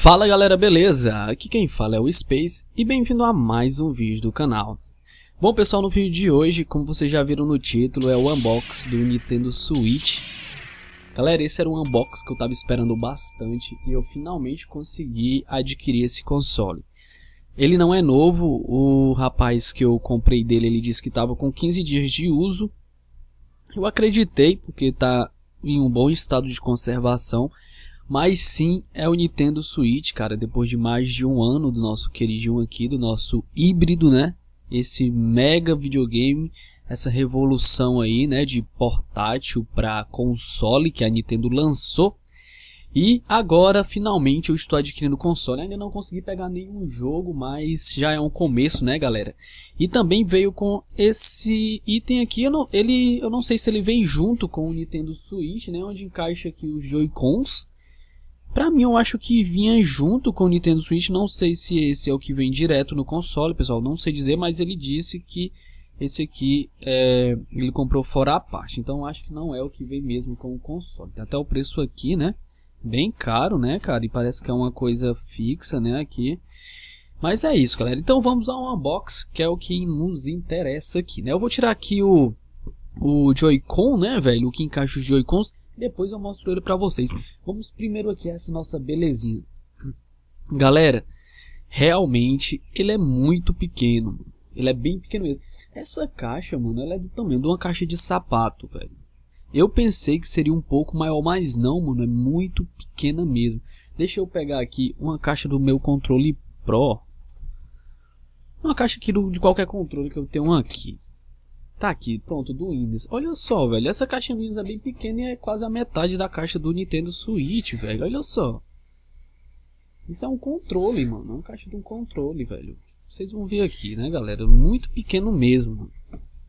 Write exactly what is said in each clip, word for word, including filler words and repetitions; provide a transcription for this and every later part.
Fala galera, beleza? Aqui quem fala é o Space e bem-vindo a mais um vídeo do canal. Bom pessoal, no vídeo de hoje, como vocês já viram no título, é o unboxing do Nintendo Switch. Galera, esse era um unboxing que eu tava esperando bastante e eu finalmente consegui adquirir esse console. Ele não é novo, o rapaz que eu comprei dele, ele disse que estava com quinze dias de uso. Eu acreditei, porque tá em um bom estado de conservação. Mas sim, é o Nintendo Switch, cara, depois de mais de um ano do nosso queridinho aqui, do nosso híbrido, né? Esse mega videogame, essa revolução aí, né, de portátil para console que a Nintendo lançou. E agora, finalmente, eu estou adquirindo o console. Ainda não consegui pegar nenhum jogo, mas já é um começo, né, galera? E também veio com esse item aqui, eu não, ele, eu não sei se ele vem junto com o Nintendo Switch, né, onde encaixa aqui os Joy-Cons. Pra mim eu acho que vinha junto com o Nintendo Switch, não sei se esse é o que vem direto no console, pessoal, não sei dizer, mas ele disse que esse aqui é, ele comprou fora a parte, então eu acho que não é o que vem mesmo com o console. Tem até o preço aqui, né, bem caro, né, cara, e parece que é uma coisa fixa, né, aqui. Mas é isso, galera, então vamos ao unboxing, que é o que nos interessa aqui, né. Eu vou tirar aqui o, o Joy-Con, né, velho, o que encaixa os Joy-Cons. Depois eu mostro ele pra vocês. Vamos primeiro aqui a essa nossa belezinha. Galera, realmente ele é muito pequeno. Ele é bem pequeno mesmo. Essa caixa, mano, ela é do tamanho de uma caixa de sapato, velho. Eu pensei que seria um pouco maior, mas não, mano, é muito pequena mesmo. Deixa eu pegar aqui uma caixa do meu controle Pro. Uma caixa aqui do, de qualquer controle que eu tenho aqui. Tá aqui, pronto, do Windows. Olha só, velho, essa caixa do Windows é bem pequena e é quase a metade da caixa do Nintendo Switch, velho. Olha só. Isso é um controle, mano. É uma caixa de um controle, velho. Vocês vão ver aqui, né, galera? Muito pequeno mesmo, mano.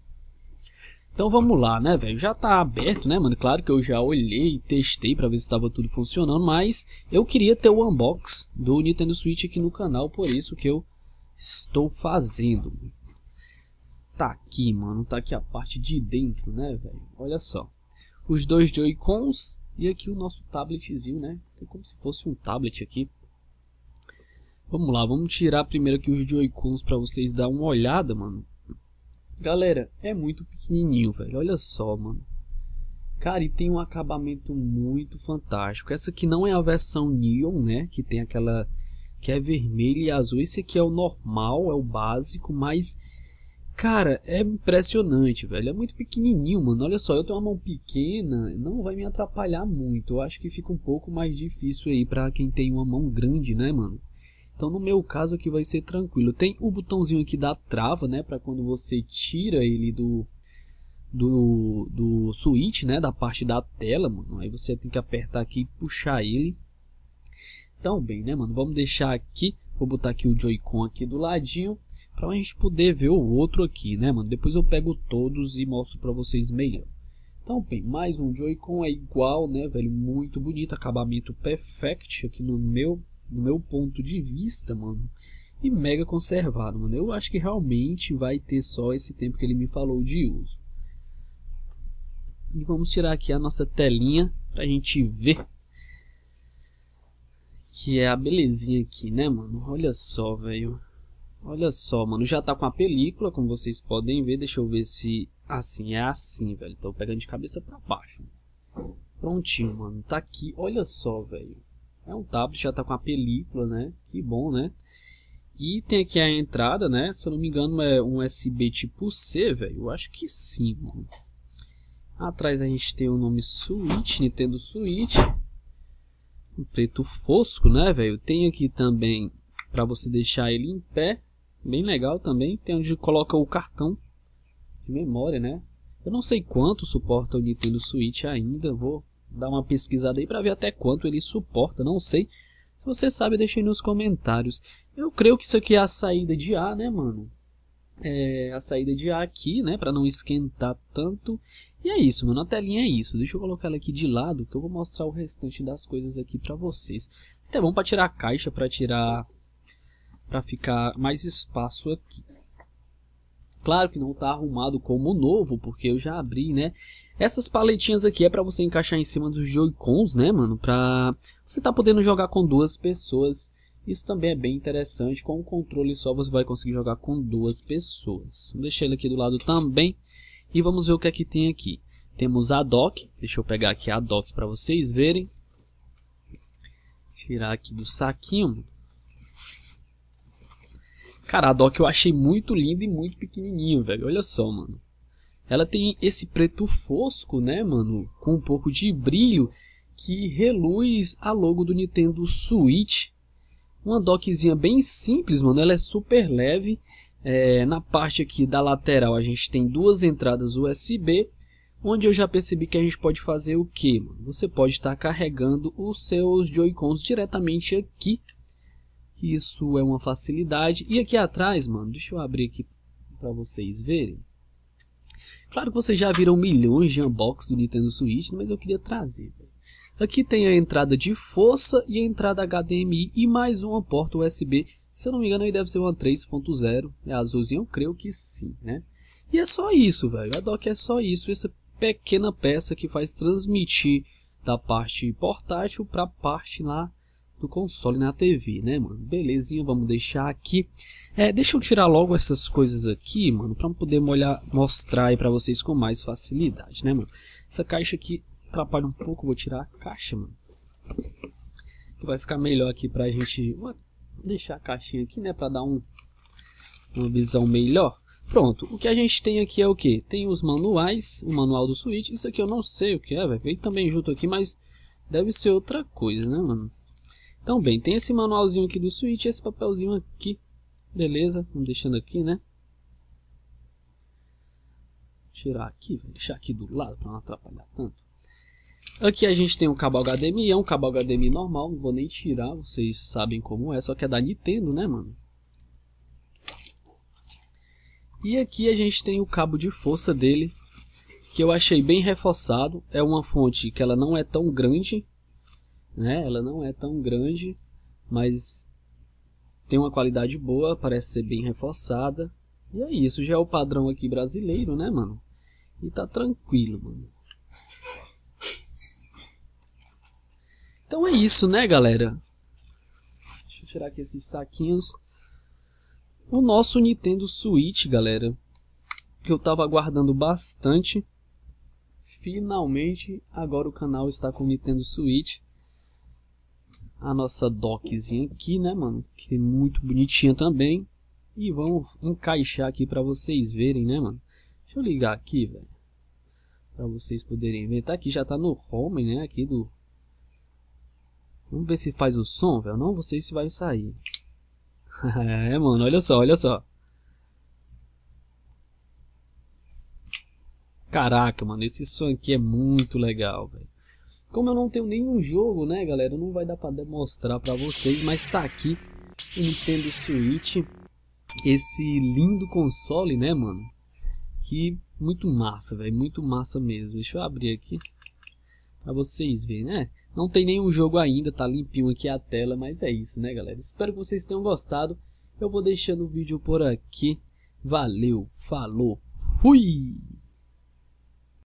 Então vamos lá, né, velho? Já tá aberto, né, mano? Claro que eu já olhei e testei pra ver se estava tudo funcionando, mas eu queria ter o unboxing do Nintendo Switch aqui no canal, por isso que eu estou fazendo. Tá aqui, mano, tá aqui a parte de dentro, né, velho? Olha só. Os dois Joy-Cons e aqui o nosso tabletzinho, né? É como se fosse um tablet aqui. Vamos lá, vamos tirar primeiro aqui os Joy-Cons pra vocês darem uma olhada, mano. Galera, é muito pequenininho, velho. Olha só, mano. Cara, e tem um acabamento muito fantástico. Essa aqui não é a versão Neon, né? Que tem aquela que é vermelho e azul. Esse aqui é o normal, é o básico, mas... cara, é impressionante, velho. É muito pequenininho, mano. Olha só, eu tenho uma mão pequena, não vai me atrapalhar muito. Eu acho que fica um pouco mais difícil aí pra quem tem uma mão grande, né, mano? Então, no meu caso aqui vai ser tranquilo. Tem o botãozinho aqui da trava, né, pra quando você tira ele do do do Switch, né, da parte da tela, mano. Aí você tem que apertar aqui e puxar ele. Então, bem, né, mano? Vamos deixar aqui. Vou botar aqui o Joy-Con aqui do ladinho, pra gente poder ver o outro aqui, né, mano? Depois eu pego todos e mostro pra vocês melhor. Então, bem, mais um Joy-Con é igual, né, velho? Muito bonito, acabamento perfect aqui no meu, no meu ponto de vista, mano. E mega conservado, mano. Eu acho que realmente vai ter só esse tempo que ele me falou de uso. E vamos tirar aqui a nossa telinha pra gente ver. Que é a belezinha aqui, né, mano? Olha só, velho. Olha só, mano, já tá com a película, como vocês podem ver. Deixa eu ver se... assim, é assim, velho. Tô pegando de cabeça pra baixo. Prontinho, mano, tá aqui. Olha só, velho. É um tablet, já tá com a película, né? Que bom, né? E tem aqui a entrada, né? Se eu não me engano é um U S B tipo C, velho. Eu acho que sim, mano. Atrás a gente tem o nome Switch, Nintendo Switch. Um preto fosco, né, velho? Tem aqui também pra você deixar ele em pé. Bem legal também. Tem onde coloca o cartão de memória, né? Eu não sei quanto suporta o Nintendo Switch ainda. Vou dar uma pesquisada aí pra ver até quanto ele suporta. Não sei. Se você sabe, deixa aí nos comentários. Eu creio que isso aqui é a saída de ar, né, mano? É a saída de ar aqui, né? Pra não esquentar tanto. E é isso, mano. A telinha é isso. Deixa eu colocar ela aqui de lado, que eu vou mostrar o restante das coisas aqui pra vocês. Até bom pra tirar a caixa, pra tirar... pra ficar mais espaço aqui. Claro que não está arrumado como novo, porque eu já abri, né? Essas paletinhas aqui é para você encaixar em cima dos Joy-Cons, né, mano? Pra você tá podendo jogar com duas pessoas. Isso também é bem interessante. Com o controle só você vai conseguir jogar com duas pessoas. Vou deixar ele aqui do lado também. E vamos ver o que é que tem aqui. Temos a dock. Deixa eu pegar aqui a dock para vocês verem. Tirar aqui do saquinho. Cara, a dock eu achei muito linda e muito pequenininho, velho. Olha só, mano. Ela tem esse preto fosco, né, mano? Com um pouco de brilho que reluz a logo do Nintendo Switch. Uma dockzinha bem simples, mano. Ela é super leve. É, na parte aqui da lateral a gente tem duas entradas U S B. Onde eu já percebi que a gente pode fazer o que? Você pode estar carregando os seus Joy-Cons diretamente aqui. Isso é uma facilidade. E aqui atrás, mano, deixa eu abrir aqui para vocês verem. Claro que vocês já viram milhões de unboxings do Nintendo Switch, mas eu queria trazer. Aqui tem a entrada de força e a entrada H D M I e mais uma porta U S B. Se eu não me engano, aí deve ser uma três ponto zero. É azulzinha, eu creio que sim, né? E é só isso, velho. A dock é só isso. Essa pequena peça que faz transmitir da parte portátil para a parte lá do console na T V, né, mano? Belezinha, vamos deixar aqui. É, deixa eu tirar logo essas coisas aqui, mano, para poder molhar, mostrar aí para vocês com mais facilidade, né, mano? Essa caixa aqui atrapalha um pouco, vou tirar a caixa, mano. Que vai ficar melhor aqui pra gente. Vou deixar a caixinha aqui, né, para dar um, uma visão melhor. Pronto, o que a gente tem aqui é o que? Tem os manuais, o manual do Switch. Isso aqui eu não sei o que é, velho. Ele também junto aqui, mas deve ser outra coisa, né, mano? Então, bem, tem esse manualzinho aqui do Switch, esse papelzinho aqui. Beleza, vamos deixando aqui, né? Tirar aqui, vou deixar aqui do lado para não atrapalhar tanto. Aqui a gente tem um cabo H D M I, é um cabo H D M I normal, não vou nem tirar, vocês sabem como é, só que é da Nintendo, né, mano? E aqui a gente tem o cabo de força dele, que eu achei bem reforçado. É uma fonte que ela não é tão grande, né? Ela não é tão grande, mas tem uma qualidade boa, parece ser bem reforçada. E é isso, já é o padrão aqui brasileiro, né, mano? E tá tranquilo, mano. Então é isso, né, galera? Deixa eu tirar aqui esses saquinhos. O nosso Nintendo Switch, galera, que eu tava aguardando bastante. Finalmente, agora o canal está com o Nintendo Switch. A nossa dockzinha aqui, né, mano? Que é muito bonitinha também. E vamos encaixar aqui pra vocês verem, né, mano? Deixa eu ligar aqui, velho. Pra vocês poderem ver. Tá aqui, já tá no home, né, aqui do... Vamos ver se faz o som, velho. Não, sei se vai sair. É, mano, olha só, olha só. Caraca, mano, esse som aqui é muito legal, velho. Como eu não tenho nenhum jogo, né, galera, não vai dar pra demonstrar pra vocês, mas tá aqui o Nintendo Switch. Esse lindo console, né, mano? Que muito massa, velho, muito massa mesmo. Deixa eu abrir aqui pra vocês verem, né? Não tem nenhum jogo ainda, tá limpinho aqui a tela, mas é isso, né, galera? Espero que vocês tenham gostado. Eu vou deixando o vídeo por aqui. Valeu, falou, fui!